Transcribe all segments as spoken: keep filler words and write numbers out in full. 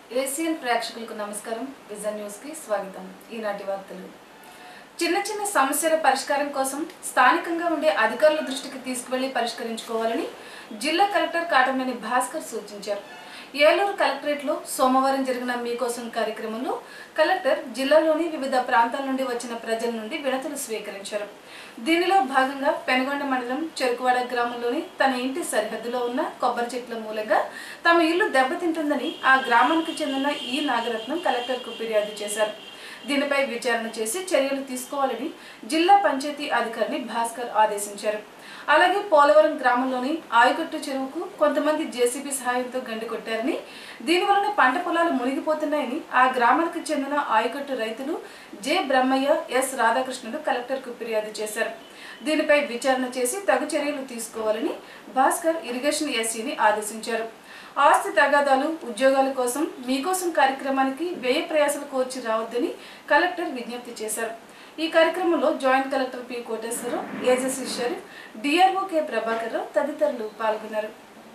Asian ప్రేక్షకులకు నమస్కారం. Vision news కి స్వాగతం. ఈనాటి వార్తలు. చిన్న చిన్న సమస్యల పరిష్కారం కోసం స్థానికంగా ఉండే అధికారుల దృష్టికి తీసుకువెళ్లి పరిష్కరించుకోవాలని జిల్లా కలెక్టర్ కాటమనేని భాస్కర్ సూచించారు. ఏలూరు కలెక్టరేట్లో సోమవారం జరిగిన మీకోసం కార్యక్రమంలో కలెక్టర్ జిల్లాలోని వివిధ ప్రాంతాల నుండి వచ్చిన ప్రజల నుండి వినతులు స్వీకరించారు. దీనిలో భాగంగా పెనుగొండ మండలం చెరుకువాడ గ్రామంలోని తన ఇంటి సరిహద్దులో ఉన్న కొబ్బరి చెట్ల మూలంగా తమ ఇల్లు దెబ్బతింటుందని ఆ గ్రామానికి చెందిన ఈ నాగరత్నం కలెక్టర్కు ఫిర్యాదు చేశారు. దీనిపై విచారణ చేసి చర్యలు తీసుకోవాలని జిల్లా పంచాయతీ అధికారిని భాస్కర్ ఆదేశించారు. అలాగే పోలవరం గ్రామంలోని ఆయకట్టు చెరువుకు కొంతమంది జేసీబీ సహాయంతో గండి కొట్టారని, దీనివలన పంట పొలాలు మునిగిపోతున్నాయని ఆ గ్రామానికి చెందిన ఆయకట్టు రైతులు జె బ్రహ్మయ్య, ఎస్ రాధాకృష్ణులు కలెక్టర్కు ఫిర్యాదు చేశారు. దీనిపై విచారణ చేసి తగు చర్యలు తీసుకోవాలని భాస్కర్ ఇరిగేషన్ ఎస్సీని ఆదేశించారు. ఆస్తి తగాదాలు, ఉద్యోగాల కోసం మీకోసం కార్యక్రమానికి వ్యయ ప్రయాసాలు కోర్చి రావద్దని కలెక్టర్ విజ్ఞప్తి చేశారు. ఈ కార్యక్రమంలో joint collector P Koteswara Rao, AJC Sharif, DRO K Prabhakar Rao తదితరులు పాల్గొన్నారు.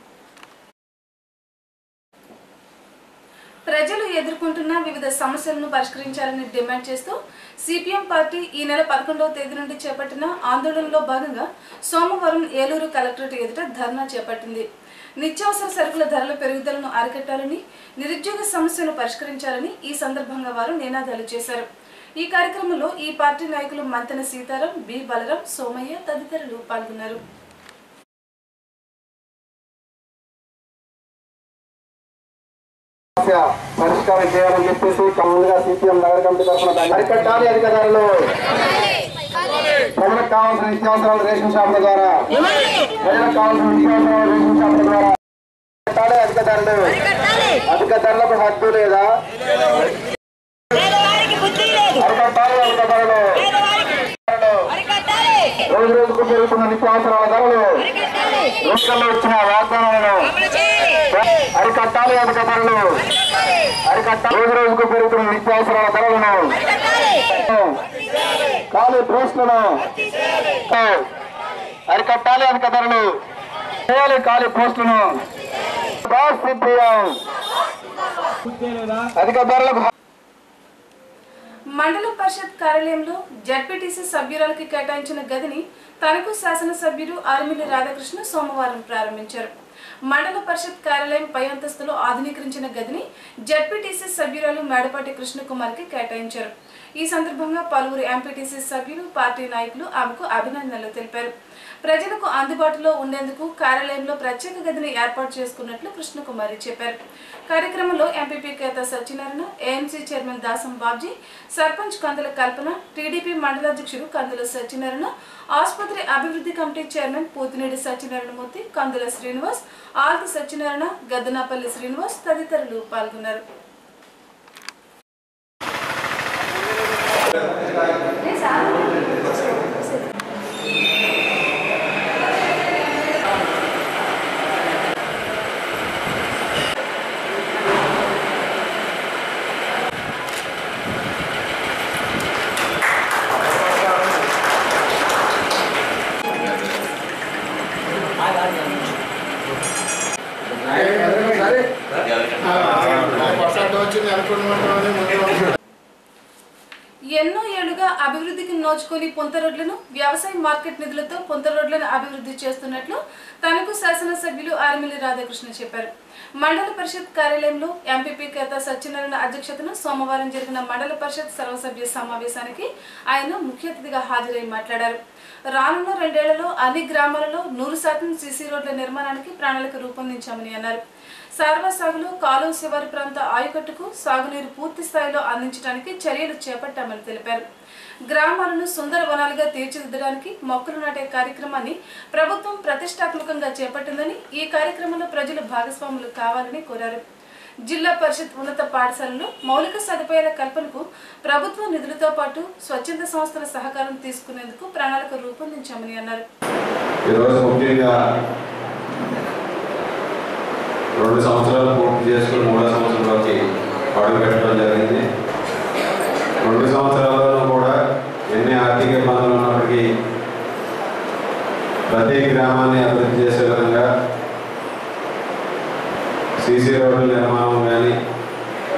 ప్రజలు ఎదుర్కొంటున్న వివిధ సమస్యలను పరిష్కరించాలని డిమాండ్ చేస్తూ సిపిఎం పార్టీ ఈ నెల పదకొండవ తేదీ నుండి చేపట్టిన ఆందోళనలో భాగంగా సోమవారం ఏలూరు కలెక్టరేట్ ఎదుట ధర్నా చేపట్టింది. నిత్యావసర సరుకుల ధరల పెరుగుదలను అరికట్టాలని, నిరుద్యోగ సమస్యను పరిష్కరించాలని ఈ సందర్భంగా వారు నినాదాలు చేశారు. ఈ కార్యక్రమంలో ఈ పార్టీ నాయకులు మంతెన సీతారాం, బి బలరాం, సోమయ్య తదితరులు పాల్గొన్నారు. పరిష్కారం చేయాలని చెప్పేసి కామన్గా సిపిఎం నగర కమిటీ తరఫున అరికట్టాలి. అధికారులు ప్రజలకు కావాల్సిన నిత్యావసరాలు రేషన్ షాపుల ద్వారా ప్రజలకు కావాల్సిన నిత్యావసరాలు రేషన్ షాపుల ద్వారా అరికట్టాలి. అధికారులు అధిక ధరలకు హద్దు లేదా అరికట్టాలి. అధికారులు రోజు రోజుకు పెరుగుతున్న నిత్యావసరాల ధరలు, రోజుల్లో వచ్చిన వాగ్దానాలను అరికట్టాలి. అధికారులు అరికట్టాలి. రోజు రోజుకు పెరుగుతున్న నిత్యావసరాల ధరలను, ఖాళీ పోస్టులను అరికట్టాలి. అధికారులు చేయాలి. ఖాళీ పోస్టులను అధిక ధరలకు. మండల పరిషత్ కార్యాలయంలో జడ్పీటీసీ సభ్యురాలకి కేటాయించిన గదిని తణుకు శాసనసభ్యుడు ఆర్మిల్లి రాధాకృష్ణ సోమవారం ప్రారంభించారు. మండల పరిషత్ కార్యాలయం పై అంతస్తులో ఆధునీకరించిన గదిని జడ్పీటీసీ సభ్యురాలు మేడపాటి కృష్ణకుమార్కి కేటాయించారు. ఈ సందర్భంగా పలువురు ఎంపీటీసీ సభ్యులు, పార్టీ నాయకులు ఆమెకు అభినందనలు తెలిపారు. ప్రజలకు అందుబాటులో ఉండేందుకు కార్యాలయంలో ప్రత్యేక గదిని ఏర్పాటు చేసుకున్నట్లు కృష్ణకుమారి చెప్పారు. కార్యక్రమంలో MPP Ketha Satyanarayana, AMC chairman Dasam Babji, sarpanch Kandula Kalpana, TDP మండలాధ్యక్షుడు కందుల సత్యనారాయణ, ఆసుపత్రి అభివృద్ధి కమిటీ చైర్మన్ పూతినేడి సత్యనారాయణమూర్తి, కందుల శ్రీనివాస్, ఆల్తి సత్యనారాయణ, గద్దనాపల్లి శ్రీనివాస్ తదితరులు పాల్గొన్నారు. ఎన్నో ఏళ్లుగా అభివృద్ధికి నోచుకొని పొంత రోడ్లను వ్యవసాయ మార్కెట్ నిధులతో పొంత రోడ్లను అభివృద్ధి చేస్తున్నట్లు తణుకు శాసనసభ్యులు ఆర్మిల్లి రాధాకృష్ణ చెప్పారు. మండల పరిషత్ కార్యాలయంలో ఎంపీపీ కేతా సత్యనారాయణ అధ్యక్షతన సోమవారం జరిగిన మండల పరిషత్ సర్వసభ్య సమావేశానికి ఆయన ముఖ్య అతిథిగా హాజరై మాట్లాడారు. రానున్న రెండేళ్లలో అన్ని గ్రామాలలో నూరు శాతం సీసీ రోడ్ల నిర్మాణానికి ప్రణాళిక రూపొందించామని అన్నారు. సార్వ సాగులో కాలువ శివారు ప్రాంత ఆయకట్టుకు సాగునీరు పూర్తి స్థాయిలో అందించడానికి చర్యలు చేపట్టామని తెలిపారు. గ్రామాలను సుందర వనాలుగా తీర్చిదిద్దడానికి మొక్కలు నాటే కార్యక్రమాన్ని ప్రభుత్వం ప్రతిష్టాత్మకంగా చేపట్టిందని, ఈ కార్యక్రమంలో ప్రజలు భాగస్వాములు కావాలని కోరారు. జిల్లా పరిషత్ ఉన్నత పాఠశాలలో మౌలిక సదుపాయాల కల్పనకు ప్రభుత్వ నిధులతో పాటు స్వచ్ఛంద సంస్థల సహకారం తీసుకునేందుకు ప్రణాళిక రూపొందించామని అన్నారు. రెండు సంవత్సరాలు పూర్తి చేసుకుని మూడో సంవత్సరంలోకి అడుగు పెట్టడం జరిగింది. రెండు సంవత్సరాలలో కూడా ఎన్ని ఆర్థిక ఇబ్బందులు ఉన్నప్పటికీ ప్రతి గ్రామాన్ని అభివృద్ధి చేసే విధంగా సీసీ రోడ్ల నిర్మాణం కానీ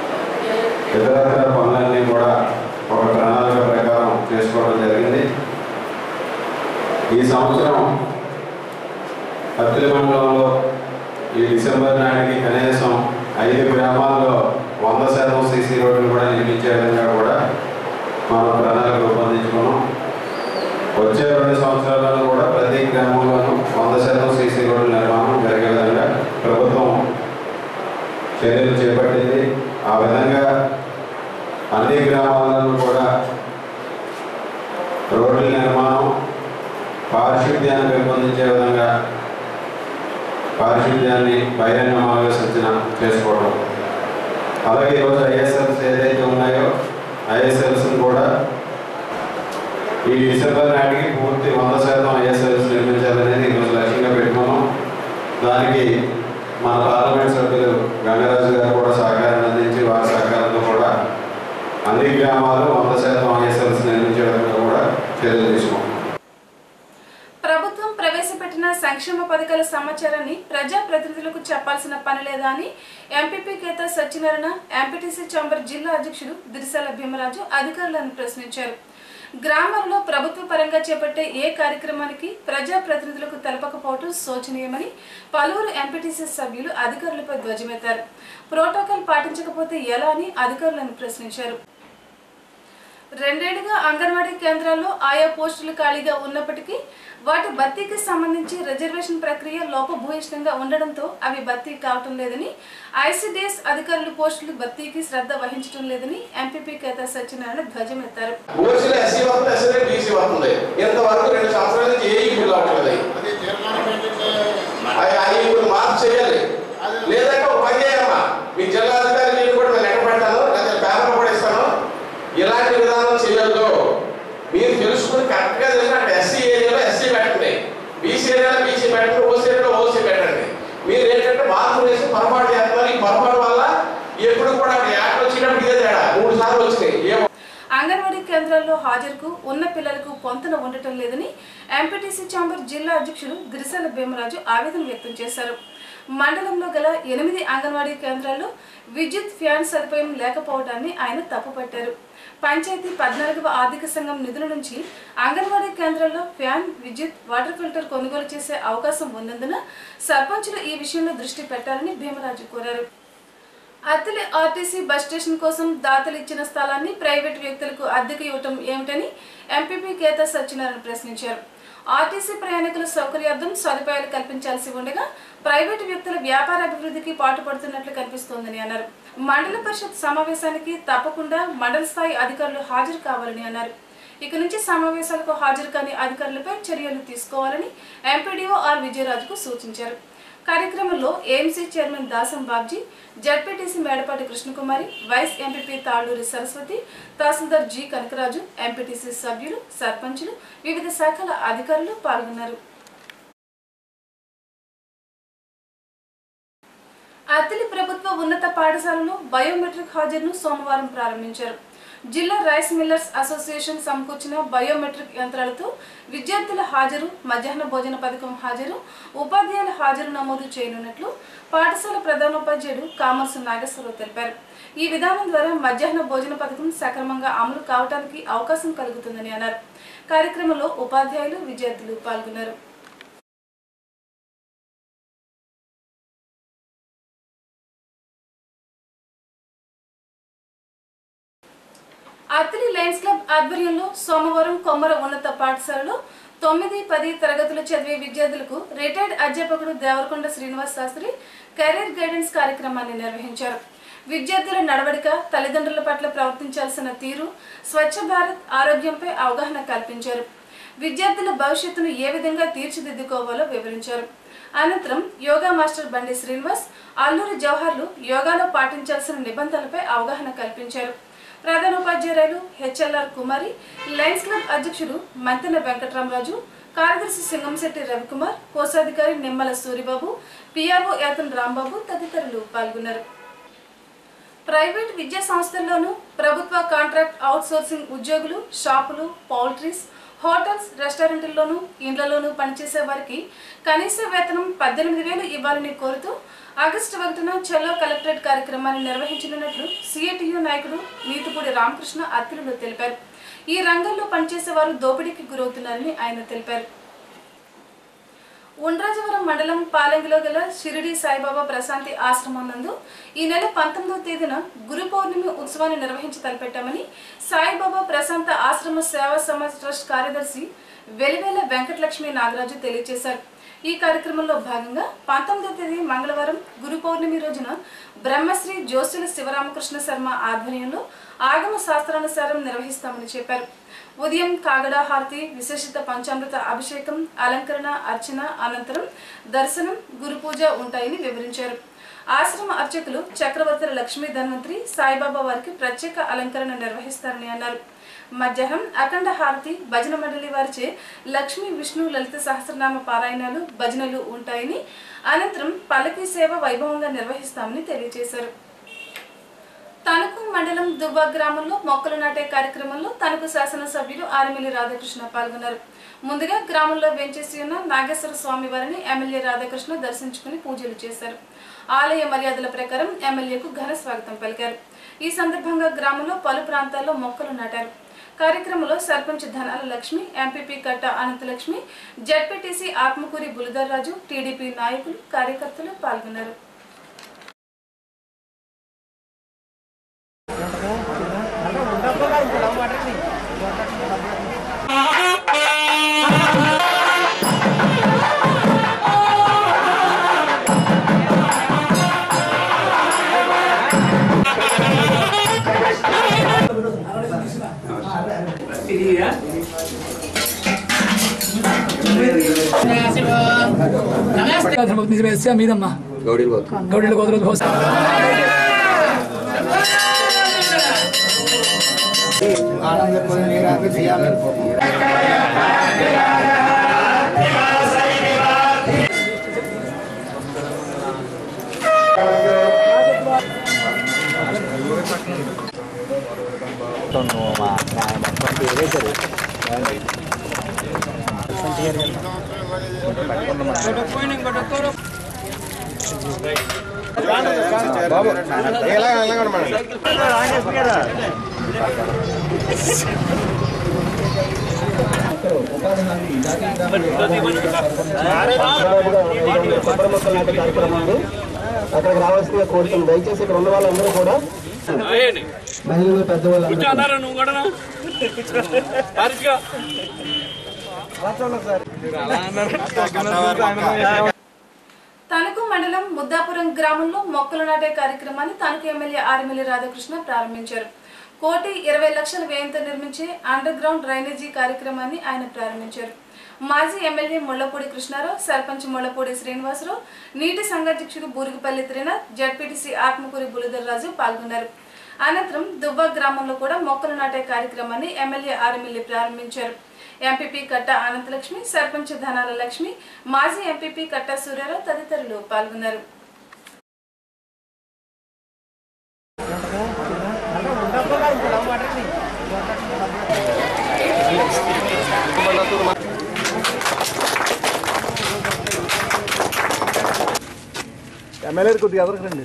సంవత్సరం అత్తిలి మండలంలో ఈ డిసెంబర్ నాటికి కనీసం ఐదు గ్రామాల్లో వంద శాతం సీసీ రోడ్లు కూడా నిర్మించే విధంగా కూడా మనం ప్రణాళిక రూపొందించుకున్నాం. వచ్చే రెండు సంవత్సరాలలో కూడా ప్రతి గ్రామంలోనూ వంద శాతం సీసీ రోడ్ల నిర్మాణం జరిగే విధంగా ప్రభుత్వం చర్యలు చేపట్టింది. ఆ విధంగా అన్ని గ్రామాలను కూడా రోడ్ల నిర్మాణం, పారిశుద్ధ్యాన్ని పెంపొందించే విధంగా పారిశుద్ధ్యాన్ని బహిరంగంగా సూచన చేసుకోవడం. అలాగే ఈరోజు ఐఎస్ఎల్స్ ఏదైతే ఉన్నాయో ఐఎస్ఎల్స్ కూడా ఈ డిసెంబర్ నాటికి పూర్తి వంద శాతం ఐఎస్ఎల్స్ నిర్మించాలనేది ఈరోజు లక్ష్యంగా పెట్టుకున్నాం. దానికి మన పార్లమెంట్ సభ్యులు గంగరాజు గారు కూడా సహకారం అందించి వారి సహకారంతో కూడా అన్ని గ్రామాలు వంద శాతం ఐఎస్ఎల్స్ నిర్మించే విధంగా కూడా చర్యలు తీసుకున్నాం. ప్రభుత్వం ప్రవేశపెట్టిన సంక్షేమ పథకాల సమాచారాన్ని ప్రజా ప్రతినిధులకు చెప్పాల్సిన పని లేదా అని MPP Ketha Satyanarayana MPTC chamber జిల్లా అధ్యక్షుడు దిరిశాల భీమరాజు అధికారులను ప్రశ్నించారు. గ్రామాల్లో ప్రభుత్వ పరంగా చేపట్టే ఏ కార్యక్రమానికి ప్రజా ప్రతినిధులకు తెలపకపోవడం శోచనీయమని పలువురు ఎంపీటీసీ సభ్యులు అధికారులపై ధ్వజమెత్తారు. ప్రోటోకాల్ పాటించకపోతే ఎలా అని అధికారులను ప్రశ్నించారు. రెండేళ్లుగా అంగన్వాడీ కేంద్రాల్లో ఆయా పోస్టులు ఖాళీగా ఉన్నప్పటికీ వాటి భర్తీకి సంబంధించి రిజర్వేషన్ ప్రక్రియ లోపభూయిష్టంగా ఉండడంతో అవి భర్తీ కావటం లేదని, ఐసీడీఎస్ అధికారులు పోస్టులు భర్తీకి శ్రద్ధ వహించడం లేదని ఎంపీపీ కేతా సత్యనారాయణ ధ్వజమెత్తారు. ఇలాంటి విధానం చేయొద్దు. మీరు తెలుసుకుని కరెక్ట్గా తెలిసిన ఎస్సీ ఏరియాలో ఎస్సీ పెట్టండి, బీసీ ఏరియాలో బీసీ పెట్టండి, ఓసీ ఏరియాలో ఓసీ పెట్టండి. మీరు ఏంటంటే మార్పులు వేసి పొరపాటు చేస్తున్నారు. ఈ పొరపాటు వల్ల ఎప్పుడు కూడా యాక్ట్ వచ్చినప్పుడు ఇదే తేడా మూడు సార్లు వచ్చినాయి. అంగన్వాడీ కేంద్రాల్లో హాజరుకు ఉన్న పిల్లలకు పొంతన ఉండటం లేదని ఎంపీటీసీ ఛాంబర్ జిల్లా అధ్యక్షుడు దిరిశాల భీమరాజు ఆవేదన వ్యక్తం చేశారు. మండలంలో గల ఎనిమిది అంగన్వాడీ కేంద్రాల్లో విద్యుత్ ఫ్యాన్ సదుపాయం లేకపోవడాన్ని ఆయన తప్పుపట్టారు. పంచాయతీ పద్నాలుగవ ఆర్థిక సంఘం నిధుల నుంచి అంగన్వాడీ కేంద్రాల్లో ఫ్యాన్, విద్యుత్, వాటర్ ఫిల్టర్ కొనుగోలు చేసే అవకాశం ఉన్నందున సర్పంచులు ఈ విషయంలో దృష్టి పెట్టాలని భీమరాజు కోరారు. అత్తిలి ఆర్టీసీ బస్ స్టేషన్ కోసం దాతలు ఇచ్చిన స్థలాన్ని ప్రైవేటు వ్యక్తులకు అద్దెకు ఇవ్వటం ఏమిటని ఎంపీపీ కేతా సత్యనారాయణ ప్రశ్నించారు. ఆర్టీసీ ప్రయాణికుల సౌకర్యార్థం సదుపాయాలు కల్పించాల్సి ఉండగా ప్రైవేటు వ్యక్తుల వ్యాపార అభివృద్ధికి పాటుపడుతున్నట్లు కనిపిస్తోందని అన్నారు. మండల పరిషత్ సమావేశానికి తప్పకుండా మండల స్థాయి అధికారులు హాజరు కావాలని అన్నారు. ఇక నుంచి సమావేశాలకు హాజరు కాని అధికారులపై చర్యలు తీసుకోవాలని ఎంపీడీఓ ఆర్ విజయరాజుకు సూచించారు. కార్యక్రమంలో AMC chairman Dasam Babji, ZPTC Medapati Krishnakumari, vice MPP Talluri Saraswati, tahsildar G Kanakaraju, MPTC సభ్యులు, సర్పంచులు, వివిధ శాఖల అధికారులు పాల్గొన్నారు. అత్తిలి ప్రభుత్వ ఉన్నత పాఠశాలలో బయోమెట్రిక్ హాజరును సోమవారం ప్రారంభించారు. జిల్లా రైస్ మిల్లర్స్ అసోసియేషన్ సమకూర్చిన బయోమెట్రిక్ యంత్రాలతో విద్యార్థుల హాజరు, మధ్యాహ్న భోజన పథకం హాజరు, ఉపాధ్యాయుల హాజరు నమోదు చేయనున్నట్లు పాఠశాల ప్రధానోపాధ్యాయుడు కామర్సు నాగేశ్వరరావు తెలిపారు. ఈ విధానం ద్వారా మధ్యాహ్న భోజన పథకం సక్రమంగా అమలు కావడానికి అవకాశం కలుగుతుందని అన్నారు. కార్యక్రమంలో ఉపాధ్యాయులు, విద్యార్థులు పాల్గొన్నారు. అత్తిలి లయన్స్ క్లబ్ ఆధ్వర్యంలో సోమవారం కొమ్మర ఉన్నత పాఠశాలలో తొమ్మిది పది తరగతులు చదివే విద్యార్థులకు రిటైర్డ్ అధ్యాపకుడు దేవరకొండ శ్రీనివాస్ శాస్త్రి కెరీర్ గైడెన్స్ కార్యక్రమాన్ని నిర్వహించారు. విద్యార్థుల నడవడిక, తల్లిదండ్రుల పట్ల ప్రవర్తించాల్సిన తీరు, స్వచ్ఛ భారత్, ఆరోగ్యంపై అవగాహన కల్పించారు. విద్యార్థుల భవిష్యత్తును ఏ విధంగా తీర్చిదిద్దుకోవాలో వివరించారు. అనంతరం యోగా మాస్టర్ బండి శ్రీనివాస్, అల్లూరి జవహర్లు యోగాలో పాటించాల్సిన నిబంధనలపై అవగాహన కల్పించారు. ప్రధానోపాధ్యాయులు హెచ్ఎల్ఆర్ కుమారి, లయన్స్ క్లబ్ అధ్యక్షుడు మంతెన వెంకటరామరాజు, కార్యదర్శి సింగంశెట్టి రవికుమార్, కోశాధికారి నిమ్మల సూరిబాబు, పిఆర్ఓ యాతన్ రాంబాబు తదితరులు పాల్గొన్నారు. ప్రైవేట్ విద్యా సంస్థల్లోనూ ప్రభుత్వ కాంట్రాక్ట్ అవుట్ సోర్సింగ్ ఉద్యోగులు, షాపులు, పౌల్ట్రీస్, హోటల్స్, రెస్టారెంట్లలోనూ ఇండ్లలోనూ పనిచేసే వారికి కనీస వేతనం పద్దెనిమిది వేలు ఇవ్వాలని కోరుతూ ఆగస్టు ఒకటిన చలో కలెక్టరేట్ కార్యక్రమాన్ని నిర్వహించనున్నట్లు సిఐటియు నాయకుడు నీతిపూడి రామకృష్ణ అత్తిలిలో తెలిపారు. ఈ రంగంలో పనిచేసే వారు దోపిడీకి గురవుతున్నారని ఆయన తెలిపారు. ఉండ్రాజవరం మండలం పాలెంగిలో గల షిరిడి సాయిబాబా ప్రశాంతి ఆశ్రమం నందు ఈ నెల పంతొమ్మిదవ తేదీన గురు పౌర్ణమి ఉత్సవాన్ని నిర్వహించి తలపెట్టామని సాయిబాబా ప్రశాంత ఆశ్రమ సేవా సమాజ్ ట్రస్ట్ కార్యదర్శి వెలివేల వెంకటలక్ష్మి నాగరాజు తెలియజేశారు. ఈ కార్యక్రమంలో భాగంగా పంతొమ్మిదవ తేదీ మంగళవారం గురు పౌర్ణమి రోజున బ్రహ్మశ్రీ జోసుల శివరామకృష్ణ శర్మ ఆధ్వర్యంలో ఆగమ శాస్త్రానుసారం నిర్వహిస్తామని చెప్పారు. ఉదయం కాగడా హారతి, విశేషిత పంచామృత అభిషేకం, అలంకరణ, అర్చన అనంతరం దర్శనం, గురు పూజ ఉంటాయని వివరించారు. ఆశ్రమ అర్చకులు చక్రవర్తుల లక్ష్మీ ధన్వంతరి సాయిబాబా వారికి ప్రత్యేక అలంకరణ నిర్వహిస్తారని అన్నారు. మధ్యాహ్నం అఖండ హారతి, భజన మండలి వారిచే లక్ష్మీ విష్ణు లలిత సహస్రనామ పారాయణాలు, భజనలు ఉంటాయని, అనంతరం పల్లకీ సేవ వైభవంగా నిర్వహిస్తామని తెలియజేశారు. తణుకు మండలం దువ్వ గ్రామంలో మొక్కలు నాటే కార్యక్రమంలో తణుకు శాసనసభ్యులు ఆర్మిలి రాధాకృష్ణ పాల్గొన్నారు. ముందుగా గ్రామంలో వేంచేసి ఉన్న నాగేశ్వర స్వామి వారిని ఎమ్మెల్యే రాధాకృష్ణ దర్శించుకుని పూజలు చేశారు. ఆలయ మర్యాదల ప్రకారం ఎమ్మెల్యేకు ఘన స్వాగతం పలికారు. ఈ సందర్భంగా గ్రామంలో పలు ప్రాంతాల్లో మొక్కలు నాటారు. కార్యక్రమంలో sarpanch Dhanala Lakshmi, MPP Katta Ananthalakshmi, ZPTC Atmakuri Buludar Raju, TDP నాయకులు, కార్యకర్తలు పాల్గొన్నారు. మీదమ్మా గౌడీల గోదరు బాబు ఎలా ఎలా కార్యక్రమాలు అక్కడికి రావాల్సిందిగా కోరుతుంది. దయచేసి ఇక్కడ ఉన్న వాళ్ళందరూ కూడా మహిళలు, పెద్దవాళ్ళు తణుకు మండలం ముద్దాపురం గ్రామంలో మొక్కలు నాటే కార్యక్రమాన్ని తణుకు ఎమ్మెల్యే ఆర్మిలి రాధాకృష్ణ ప్రారంభించారు. కోటి ఇరవై లక్షల వ్యయంతో నిర్మించే అండర్ గ్రౌండ్ డ్రైనేజీ కార్యక్రమాన్ని ఆయన ప్రారంభించారు. మాజీ ఎమ్మెల్యే ముళ్లపూడి కృష్ణారావు, సర్పంచ్ ముళ్లపూడి శ్రీనివాసరావు, నీటి సంఘాధ్యక్షుడు బూరుగుపల్లి త్రినాథ్, జడ్పీటీసీ ఆత్మకూరి బులుదర్ రాజు పాల్గొన్నారు. అనంతరం దువ్వ గ్రామంలో కూడా మొక్కలు నాటే కార్యక్రమాన్ని ఎమ్మెల్యే ఆర్మిలి ప్రారంభించారు. ఎంపీపీ కట్ట అనంతలక్ష్మి, సర్పంచ్ ధనాల లక్ష్మి, మాజీ ఎంపీపీ కట్ట సూర్యారావు తదితరులు పాల్గొన్నారు. ఎమ్మెల్యే కొద్దిగా ఎవరికండి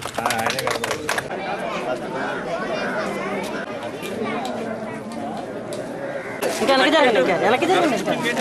వెనక్కి జరగండి, వెనక్కి జరగండి.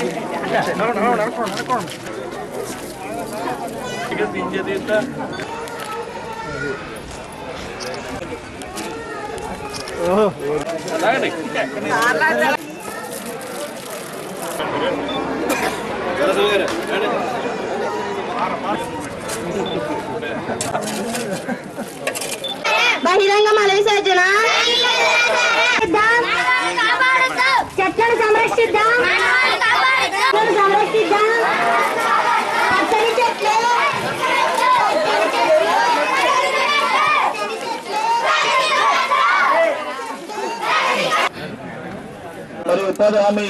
బహిరంగ మల విసర్జన చెట్లను సంరక్షిద్దాం, సంరక్షిద్దాం. పచ్చని చెట్లు ఉపాధి హామీ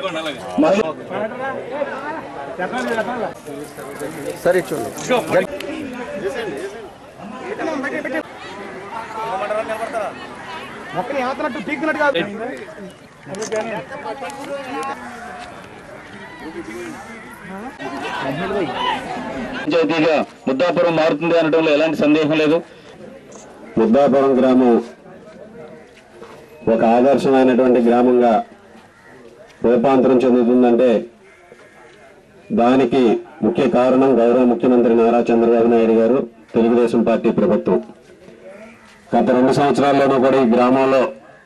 సరే చూడండి మొక్కలు ఏమవుతున్నట్టు పీక్కున్నట్టు కాదు. పంచాయతీగా ముద్దాపురం మారుతుంది అనడంలో ఎలాంటి సందేహం లేదు. ముద్దాపురం గ్రామం ఒక ఆదర్శమైనటువంటి గ్రామంగా రూపాంతరం చెందుతుందంటే దానికి ముఖ్య కారణం గౌరవ ముఖ్యమంత్రి నారా చంద్రబాబు నాయుడు గారు, తెలుగుదేశం పార్టీ ప్రభుత్వం. గత రెండు సంవత్సరాల్లోనూ కూడా ఈ గ్రామంలో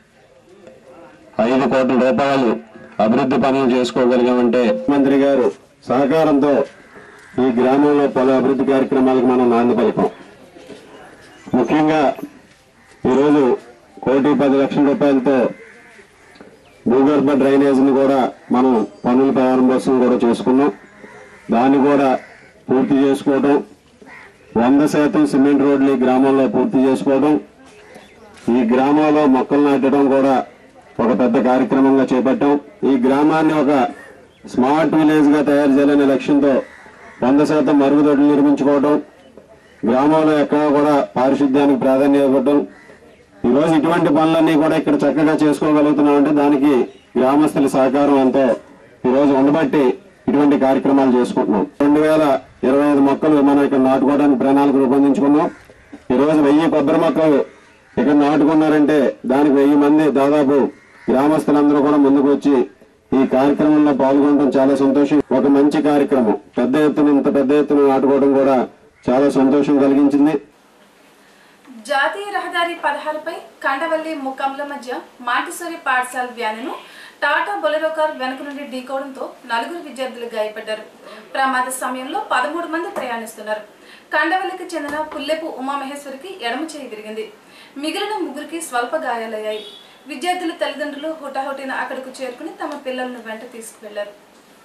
ఐదు కోట్ల రూపాయలు అభివృద్ధి పనులు చేసుకోగలిగామంటే ముఖ్యమంత్రి గారు సహకారంతో ఈ గ్రామంలో పలు అభివృద్ధి కార్యక్రమాలకు మనం నాంది పలికాం. ముఖ్యంగా ఈరోజు కోటి పది లక్షల రూపాయలతో భూగర్భ డ్రైనేజీని కూడా మనం పనుల ప్రారంభోత్సవం కూడా చేసుకున్నాం. దాన్ని కూడా పూర్తి చేసుకోవడం, వంద శాతం సిమెంట్ రోడ్లు ఈ గ్రామంలో పూర్తి చేసుకోవడం, ఈ గ్రామంలో మొక్కలు నాటడం కూడా ఒక పెద్ద కార్యక్రమంగా చేపట్టాం. ఈ గ్రామాన్ని ఒక స్మార్ట్ విలేజ్ గా తయారు చేయాలనే లక్ష్యంతో వంద శాతం మరుగుదొడ్లు నిర్మించుకోవడం, గ్రామంలో ఎక్కడా కూడా పారిశుద్ధ్యానికి ప్రాధాన్యత ఇవ్వడం, ఈరోజు ఇటువంటి పనులన్నీ కూడా ఇక్కడ చక్కగా చేసుకోగలుగుతున్నామంటే దానికి గ్రామస్తుల సహకారం ఎంతో ఈరోజు ఉండబట్టి ఇటువంటి కార్యక్రమాలు చేసుకుంటున్నాం. రెండు వేల ఇరవై ఐదు మొక్కలు మనం ఇక్కడ నాటుకోవడానికి ప్రణాళిక రూపొందించుకున్నాం. ఈరోజు వెయ్యి కొబ్బరి మొక్కలు ఇక్కడ నాటుకున్నారంటే దానికి వెయ్యి మంది దాదాపు గ్రామస్తులందరూ కూడా ముందుకు వచ్చి ఈ కార్యక్రమంలో పాల్గొనడం చాలా సంతోషం. ఒక మంచి కార్యక్రమం, పెద్ద ఎత్తున ఇంత పెద్ద ఎత్తున నాటుకోవడం కూడా చాలా సంతోషం కలిగించింది. జాతీయ రహదారి పదహారుపై కండవల్లి ముక్కంల మధ్య మాంటిసోరి పాఠశాల వ్యానును టాటా బొలెరో కార్ వెనుక నుండి ఢీకోవడంతో నలుగురు విద్యార్థులు గాయపడ్డారు. ప్రమాద సమయంలో పదమూడు మంది ప్రయాణిస్తున్నారు. కండవల్లికి చెందిన పుల్లెపు ఉమామహేశ్వరికి ఎడమ చేయి విరిగింది. మిగిలిన ముగ్గురికి స్వల్ప గాయాలయ్యాయి. విద్యార్థుల తల్లిదండ్రులు హుటాహుటిన అక్కడకు చేరుకుని తమ పిల్లలను వెంట తీసుకువెళ్లారు.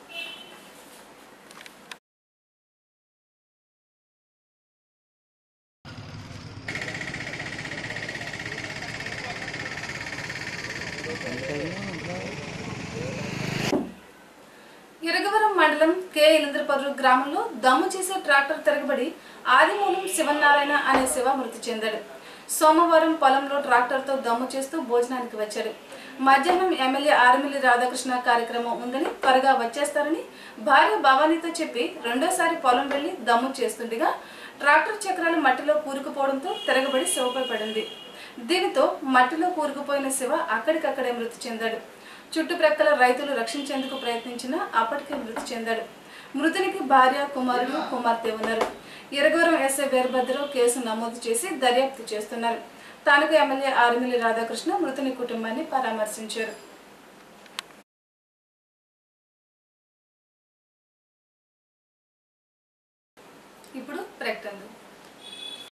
ఇరగవరం మండలం కే ఇలంద్రపర్రు గ్రామంలో దమ్ము చేసే ట్రాక్టర్ తిరగబడి ఆదిమూలం శివనారాయణ అనే శివ మృతి చెందాడు. సోమవారం పొలంలో ట్రాక్టర్తో దమ్ము చేస్తూ భోజనానికి వచ్చాడు. మధ్యాహ్నం ఎమ్మెల్యే ఆర్మిల్లి రాధాకృష్ణ కార్యక్రమం ఉందని త్వరగా వచ్చేస్తారని భార్య భవానీతో చెప్పి రెండోసారి పొలం వెళ్లి దమ్ము చేస్తుండగా ట్రాక్టర్ చక్రాలు మట్టిలో కూరుకుపోవడంతో తిరగబడి శివపై పడింది. దీనితో మట్టిలో కూరుకుపోయిన శివ అక్కడికక్కడే మృతి చెందాడు. చుట్టుప్రక్కల రైతులు రక్షించేందుకు ప్రయత్నించినా అప్పటికే మృతి చెందాడు. మృతునికి భార్య, కుమారుడు, కుమార్తె ఉన్నారు. ఇరగవరం ఎస్ఐ వీరభద్రరావు కేసు నమోదు చేసి దర్యాప్తు చేస్తున్నారు. తాలూకా ఎమ్మెల్యే ఆర్మిల్లి రాధాకృష్ణ మృతుని కుటుంబాన్ని పరామర్శించారు.